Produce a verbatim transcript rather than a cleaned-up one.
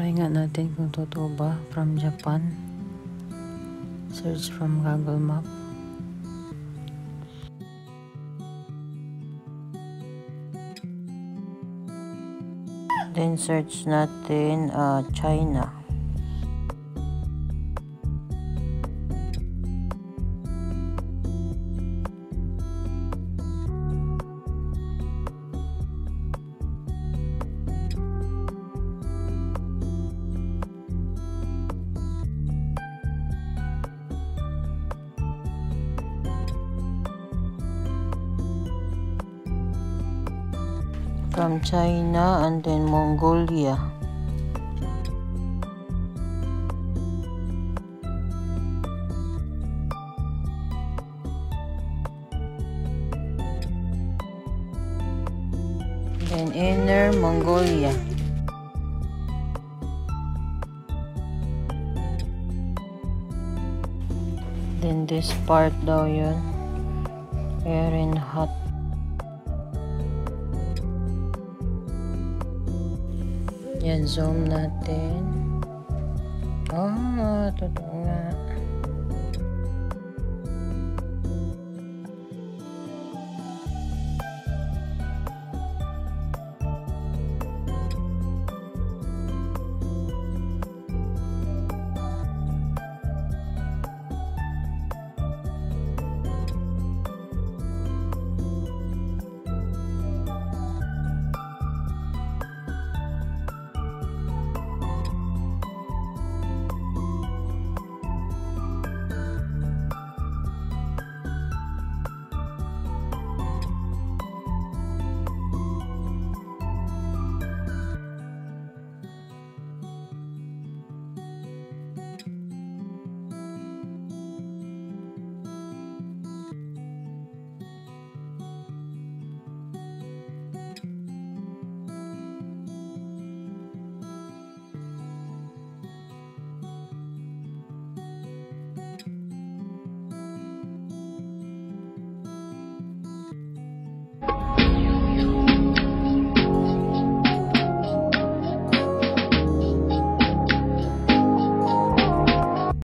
Try nga natin kung totoo ba. From Japan. Search from Google Map. Then search natin uh, China. From China and then Mongolia. Then Inner Mongolia. Then this part daw yun. Very hot. Yan, zoom natin. Ah, totoo nga.